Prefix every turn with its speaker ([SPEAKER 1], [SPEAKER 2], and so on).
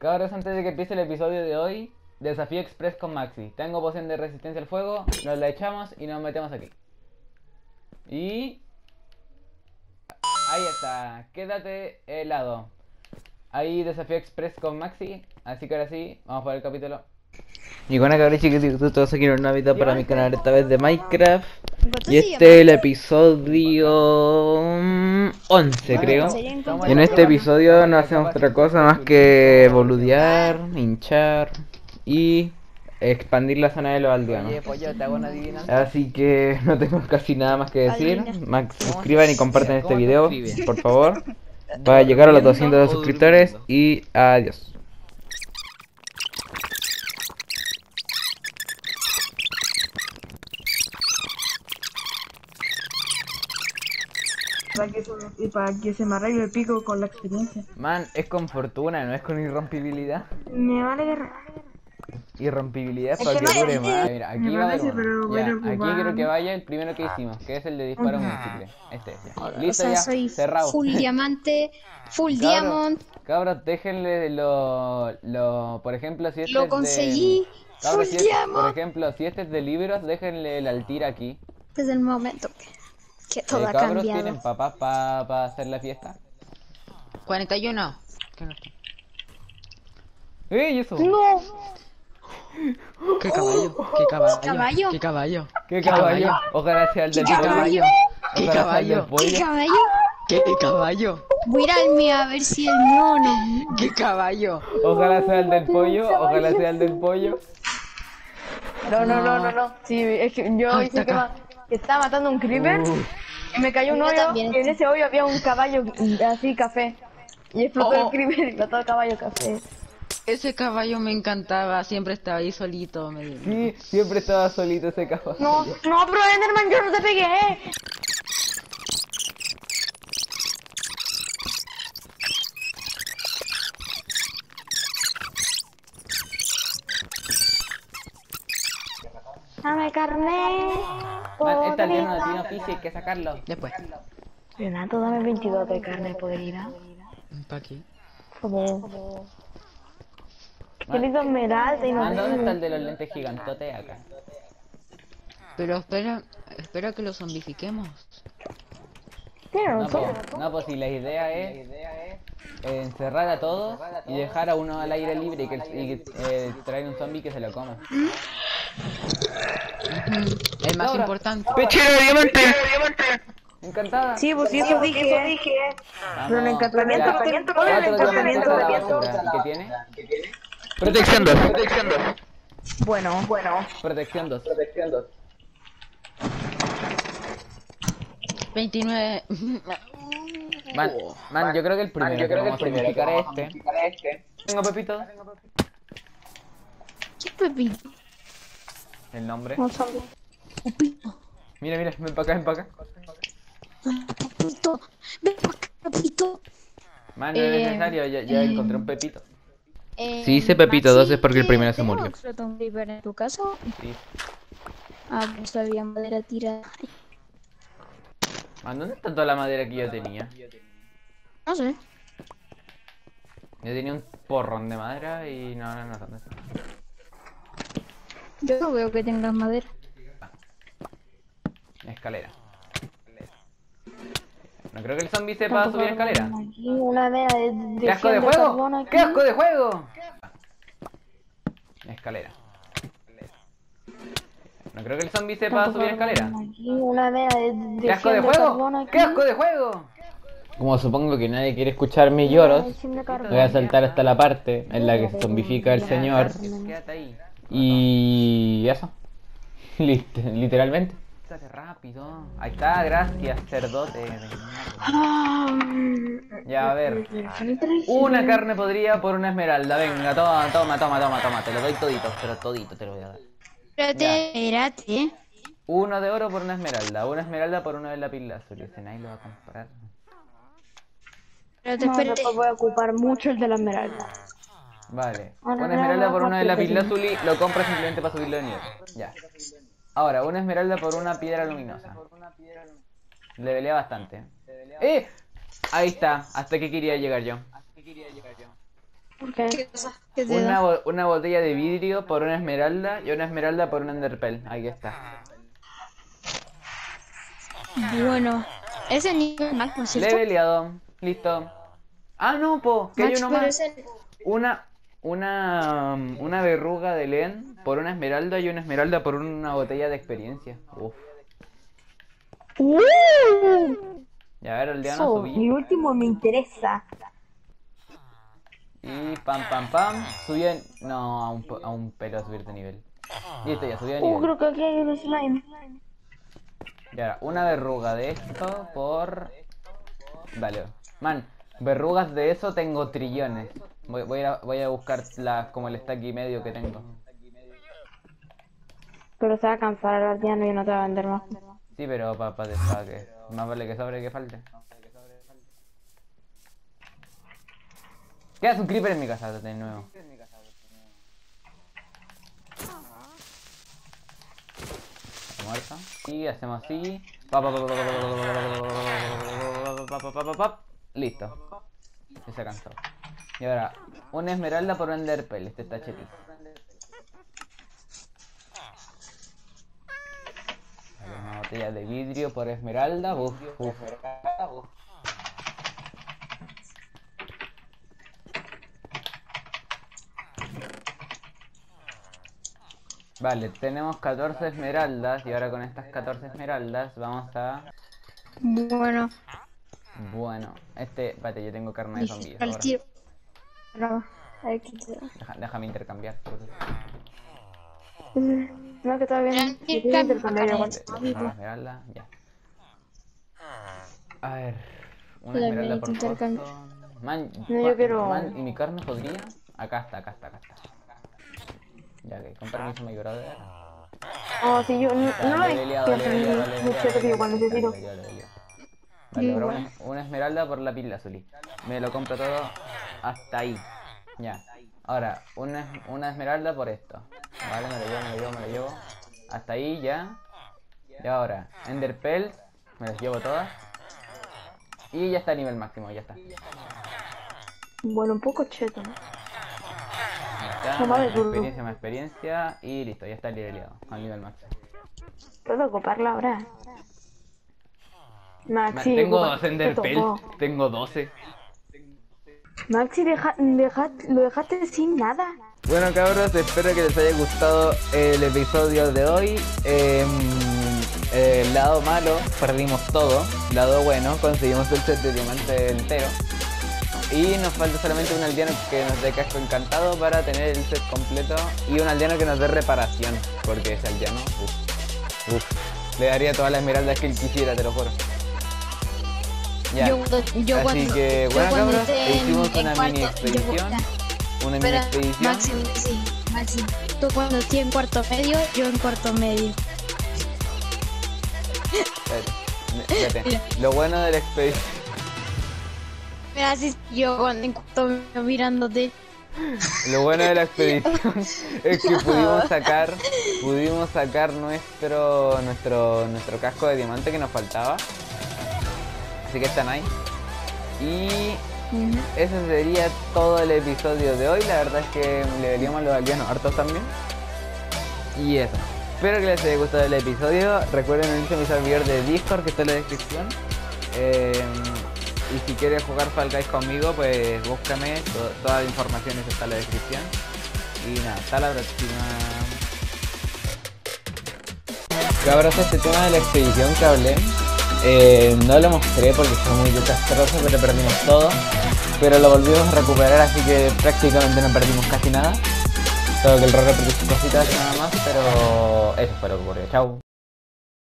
[SPEAKER 1] Cabros, antes de que empiece el episodio de hoy, desafío express con Maxi. Tengo poción de resistencia al fuego, nos la echamos y nos metemos aquí. Y... ahí está, quédate helado. Ahí desafío express con Maxi, así que ahora sí, vamos por el capítulo. Y bueno, cabrón, chiquititos, todos aquí en una vida para mi canal, esta vez de Minecraft. Y este es el episodio 11, creo. Y en este episodio no hacemos otra cosa más que boludear, hinchar y expandir la zona de los aldeanos.
[SPEAKER 2] Oye, pollo, te hago una adivinanza.
[SPEAKER 1] Así que no tengo casi nada más que decir. Max, suscriban y compartan este video, por favor, para llegar a los 200 suscriptores. Y adiós.
[SPEAKER 3] Para que se me arregle el pico con la experiencia.
[SPEAKER 1] Man, es con fortuna, no es con irrompibilidad.
[SPEAKER 3] Me vale guerra.
[SPEAKER 1] Irrompibilidad
[SPEAKER 3] Es
[SPEAKER 1] para
[SPEAKER 3] que
[SPEAKER 1] que
[SPEAKER 3] no
[SPEAKER 1] dure
[SPEAKER 3] sé.
[SPEAKER 1] más. Mira, aquí
[SPEAKER 3] Me
[SPEAKER 1] va a
[SPEAKER 3] parece,
[SPEAKER 1] haber
[SPEAKER 3] pero
[SPEAKER 1] uno.
[SPEAKER 3] voy a
[SPEAKER 1] Ya, aquí
[SPEAKER 3] ocupar.
[SPEAKER 1] quiero que vaya el primero que hicimos, que es el de disparo múltiple. Este es ya. Listo,
[SPEAKER 4] O sea,
[SPEAKER 1] ya,
[SPEAKER 4] soy
[SPEAKER 1] cerrado.
[SPEAKER 4] full diamante, full
[SPEAKER 1] Cabros,
[SPEAKER 4] diamond,
[SPEAKER 1] cabros, déjenle por ejemplo, si este
[SPEAKER 4] lo
[SPEAKER 1] es
[SPEAKER 4] conseguí,
[SPEAKER 1] de... Cabros,
[SPEAKER 4] full
[SPEAKER 1] por
[SPEAKER 4] diamond.
[SPEAKER 1] ejemplo, si este es de libros, déjenle el altir aquí.
[SPEAKER 4] Desde el momento que todo ha
[SPEAKER 1] Cabros,
[SPEAKER 4] cambiado.
[SPEAKER 1] ¿tienen papás para hacer la fiesta?
[SPEAKER 2] 41.
[SPEAKER 1] ¡Ey, eso!
[SPEAKER 3] ¡No!
[SPEAKER 2] ¿Qué caballo? ¿Qué caballo?
[SPEAKER 4] ¿Caballo?
[SPEAKER 2] ¿Qué caballo?
[SPEAKER 1] ¡Qué caballo! Ojalá sea el del
[SPEAKER 2] ¿Qué
[SPEAKER 1] pollo.
[SPEAKER 2] caballo? ¿Qué
[SPEAKER 1] Ojalá sea el del
[SPEAKER 2] caballo?
[SPEAKER 1] pollo.
[SPEAKER 4] ¿Qué caballo?
[SPEAKER 2] ¿Qué caballo?
[SPEAKER 4] Voy a ir al mío a ver si el mío no.
[SPEAKER 2] ¿Qué caballo?
[SPEAKER 1] Ojalá sea el del pollo. Ojalá sea el del pollo.
[SPEAKER 3] No. Sí, es que yo
[SPEAKER 2] Ay,
[SPEAKER 3] hice
[SPEAKER 2] taca.
[SPEAKER 3] que estaba matando un creeper y me cayó un
[SPEAKER 4] Yo
[SPEAKER 3] hoyo
[SPEAKER 4] también.
[SPEAKER 3] y en ese hoyo había un caballo así café. Y explotó
[SPEAKER 2] Oh.
[SPEAKER 3] el creeper y mató al caballo café.
[SPEAKER 2] Ese caballo me encantaba, siempre estaba ahí solito.
[SPEAKER 1] Sí, siempre estaba solito ese caballo.
[SPEAKER 3] No, pero Enderman, yo no te pegué. Dame carne.
[SPEAKER 1] Man, esta aldea no tiene oficio, hay que sacarlo.
[SPEAKER 2] Después.
[SPEAKER 3] Renato, dame 22 de carne podrida.
[SPEAKER 2] ¿Para qué?
[SPEAKER 3] Como... Querido esmeralda y no
[SPEAKER 1] Man, ¿dónde está el
[SPEAKER 3] sé.
[SPEAKER 1] de los lentes gigantotes acá?
[SPEAKER 2] Pero espera que lo zombifiquemos.
[SPEAKER 3] Tiene
[SPEAKER 1] No,
[SPEAKER 3] razón.
[SPEAKER 1] pues si la idea es encerrar a todos y dejar a uno al aire libre y traer un zombie que se lo coma.
[SPEAKER 2] El más
[SPEAKER 1] Ahora.
[SPEAKER 2] importante.
[SPEAKER 1] ¡Pechero de diamante! Encantada.
[SPEAKER 3] Sí, pues sí, eso dije. Pero el encantamiento,
[SPEAKER 1] Ya.
[SPEAKER 3] ¿con el
[SPEAKER 1] 4
[SPEAKER 3] encantamiento?
[SPEAKER 1] diamantes a la basura. ¿Y qué tiene? Protección 2.
[SPEAKER 3] Bueno.
[SPEAKER 1] Protección 2.
[SPEAKER 2] 29.
[SPEAKER 1] Man, yo creo que el primero que vamos a zombificar es este. Tengo Pepito.
[SPEAKER 4] ¿Qué pepito?
[SPEAKER 1] El nombre.
[SPEAKER 3] No sabía.
[SPEAKER 4] Pepito.
[SPEAKER 1] Mira, ven para acá.
[SPEAKER 4] Pepito. Ven para acá, Pepito.
[SPEAKER 1] Man, no es necesario, ya encontré un Pepito.
[SPEAKER 4] Eh,
[SPEAKER 1] Si dice Pepito
[SPEAKER 4] Maxi,
[SPEAKER 1] 2 es porque el primero se
[SPEAKER 4] ¿tengo
[SPEAKER 1] murió.
[SPEAKER 4] explotado un creeper en tu casa?
[SPEAKER 1] Sí.
[SPEAKER 4] Ah, pues había madera tirada.
[SPEAKER 1] Man, ¿dónde está toda la madera que yo tenía?
[SPEAKER 4] No sé.
[SPEAKER 1] Yo tenía un porrón de madera y no, ¿dónde está?
[SPEAKER 4] Yo no veo que tengas madera.
[SPEAKER 1] Escalera. No creo que el zombie sepa subir escalera.
[SPEAKER 3] Aquí una vea de
[SPEAKER 1] ¡Qué asco de juego! ¡Qué asco de juego! Escalera. No creo que el zombie sepa subir escalera.
[SPEAKER 3] Aquí una vea de
[SPEAKER 1] ¡Qué asco de juego! ¡Qué asco de juego! Como supongo que nadie quiere escuchar mis lloros, voy a saltar hasta la parte en la que se zombifica el señor. Quédate ahí. Y eso. Literalmente. Rápido. Ahí está, gracias, cerdote. Ya, a ver. Una carne podrida por una esmeralda. Venga, toma. Te lo doy todito, pero todito te lo voy a dar.
[SPEAKER 4] Espérate.
[SPEAKER 1] Uno de oro por una esmeralda. Una esmeralda por uno de lapislázuli. Ese nadie lo va a comprar.
[SPEAKER 4] Espérate.
[SPEAKER 3] Después voy a ocupar mucho el de la esmeralda.
[SPEAKER 1] Vale.
[SPEAKER 3] Bueno,
[SPEAKER 1] Una esmeralda por una de
[SPEAKER 3] rápido,
[SPEAKER 1] lapislázuli lo compras simplemente para subirlo de nivel. Ya. Ahora, una esmeralda por una piedra luminosa. Levelea bastante. ¡Eh! Ahí está, hasta que quería llegar yo.
[SPEAKER 3] ¿Qué?
[SPEAKER 4] ¿Qué te da?
[SPEAKER 1] Una botella de vidrio por una esmeralda y una esmeralda por un enderpearl. Ahí está.
[SPEAKER 4] Bueno, ese nivel máximo, ¿cierto?
[SPEAKER 1] Leveleado. Listo. Ah, no, po. Que hay
[SPEAKER 4] Max,
[SPEAKER 1] uno
[SPEAKER 4] pero
[SPEAKER 1] más.
[SPEAKER 4] ese-
[SPEAKER 1] Una verruga de Len por una esmeralda y una esmeralda por una botella de experiencia. Uf. Ya, a ver, aldeano,
[SPEAKER 3] Eso,
[SPEAKER 1] subí.
[SPEAKER 3] mi último me interesa.
[SPEAKER 1] Y pam, pam, pam. Subí en... No, a un pelo subir de nivel. Listo, ya subí de nivel.
[SPEAKER 3] Creo que aquí hay un slime.
[SPEAKER 1] Y ahora, una verruga de esto por... Dale. Man, verrugas de eso tengo trillones. Voy a buscar como el stack y medio que tengo.
[SPEAKER 3] Pero se va a cansar el guardiano y no te va a vender más.
[SPEAKER 1] Sí, pero pa que más vale que sobre que falte. ¿Qué hace un creeper en mi casa de nuevo? Muerta. Y hacemos así. Listo. Ya se cansó. Y ahora, una esmeralda por un enderpearl. Este está chetísimo. Una botella de vidrio por esmeralda. Uf. Vale, tenemos 14 esmeraldas y ahora con estas 14 esmeraldas vamos a...
[SPEAKER 4] Bueno,
[SPEAKER 1] Bueno, espérate, yo tengo carne de zombies
[SPEAKER 4] al
[SPEAKER 1] ahora.
[SPEAKER 4] tiro. No, aquí te da.
[SPEAKER 1] Déjame intercambiar.
[SPEAKER 3] No, que todavía no. Yo quiero intercambiar igual.
[SPEAKER 1] Una esmeralda, ya. A ver, una
[SPEAKER 4] Dame,
[SPEAKER 1] esmeralda por
[SPEAKER 4] intercambio.
[SPEAKER 1] costo. Man,
[SPEAKER 3] No, yo quiero-
[SPEAKER 1] man, ¿y mi carne podría? Acá está. Ya que, con permiso, mi brother.
[SPEAKER 3] Oh, sí, yo no hay
[SPEAKER 1] Leveleado,
[SPEAKER 3] mucho que igual necesito.
[SPEAKER 1] Vale, ahora una esmeralda por la pila azul. Me lo compro todo hasta ahí. Ya. Ahora, una esmeralda por esto. Vale, me lo llevo. Hasta ahí ya. Y ahora, enderpearls, me las llevo todas. Y ya está a nivel máximo, ya está.
[SPEAKER 3] Bueno, un poco cheto, ¿no?
[SPEAKER 1] Ya está,
[SPEAKER 3] No vale,
[SPEAKER 1] más experiencia y listo, ya está leveleado al nivel máximo.
[SPEAKER 3] ¿Puedo ocuparla ahora?
[SPEAKER 1] Man,
[SPEAKER 3] Maxi,
[SPEAKER 1] tengo
[SPEAKER 3] ocupa-
[SPEAKER 1] 2
[SPEAKER 3] te
[SPEAKER 1] enderpearls,
[SPEAKER 3] tocó.
[SPEAKER 1] tengo 12.
[SPEAKER 3] Maxi, lo dejaste sin nada.
[SPEAKER 1] Bueno cabros, espero que les haya gustado el episodio de hoy. El lado malo, perdimos todo. Lado bueno, conseguimos el set de diamante entero. Y nos falta solamente un aldeano que nos dé casco encantado para tener el set completo. Y un aldeano que nos dé reparación, porque ese aldeano, le daría todas las esmeraldas que él quisiera, te lo juro. Ya. Así que bueno cabros, hicimos una mini expedición. Una mini expedición.
[SPEAKER 4] Maxi, tú cuando estés en cuarto medio, yo en cuarto medio.
[SPEAKER 1] Espérate. Lo bueno de la expedición.
[SPEAKER 4] Mira, así yo cuando en cuarto medio mirándote.
[SPEAKER 1] Lo bueno de la expedición es que pudimos sacar nuestro casco de diamante que nos faltaba. Así que están ahí. Y eso sería todo el episodio de hoy. La verdad es que le veríamos a los aldeanos hartos también. Y eso. Espero que les haya gustado el episodio. Recuerden unirse a mi servidor de Discord que está en la descripción. Y si quieres jugar Fall Guys conmigo, pues búscame. Toda la información está en la descripción. Y nada, hasta la próxima. Cabros, este tema de la expedición que hablé, no lo mostré porque fue muy desastroso, pero perdimos todo. Pero lo volvimos a recuperar, así que prácticamente no perdimos casi nada. Solo que el rol perdió sus cositas nada más, pero eso fue lo que ocurrió. Chau.